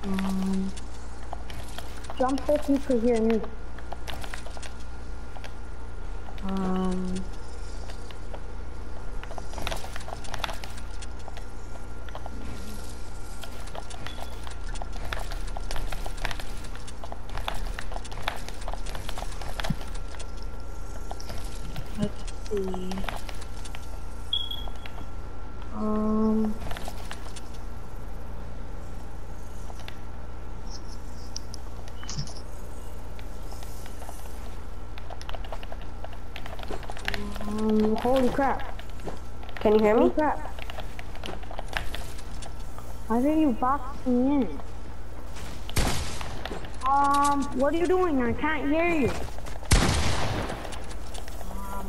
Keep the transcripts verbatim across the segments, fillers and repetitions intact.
Um, jump if you could hear me. Um. Let's see. Um. Um, holy crap. Can you hear Holy me? crap. Why are you boxing in? Um, what are you doing? I can't hear you. Um,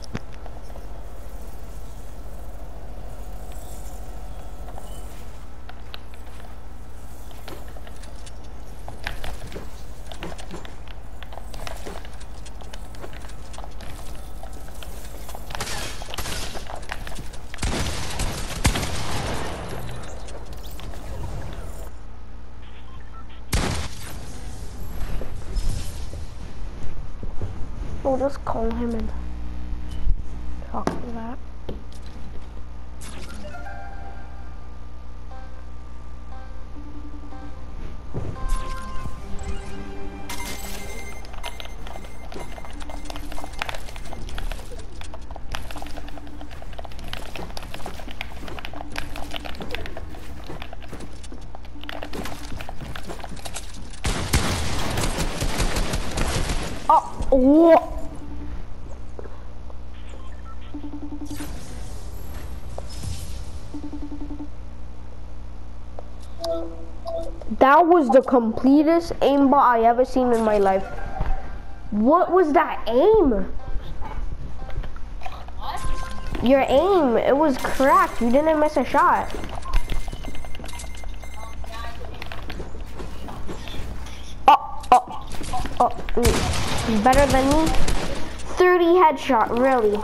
We'll just call him and talk to that. Oh, what? That was the completest aimbot I ever seen in my life. What was that aim? Your aim, it was cracked. You didn't miss a shot. Oh, oh, oh, mm. Better than me? thirty headshot, really?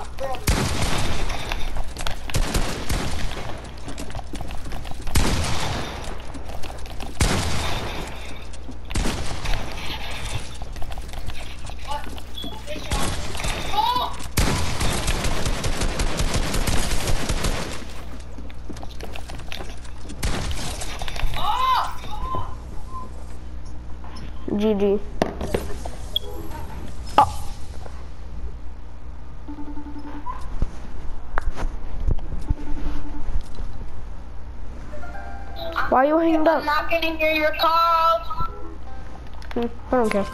G G. Oh. Why are you hanging up? I'm not gonna hear your calls. Hmm, I don't care.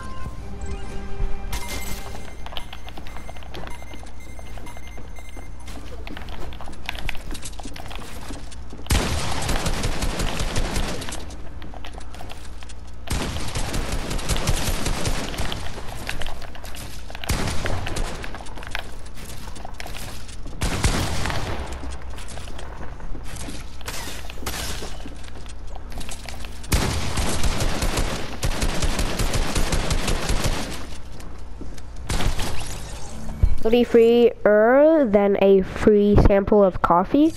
Be freer than a free sample of coffee.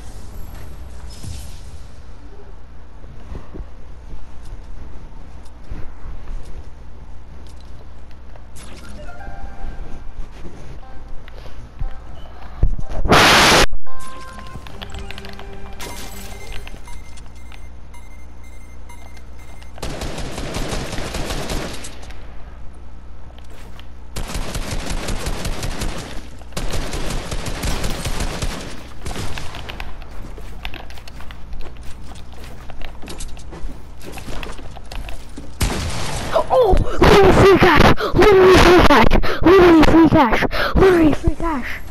Oh, literally free cash, literally free cash, literally free cash, literally free cash.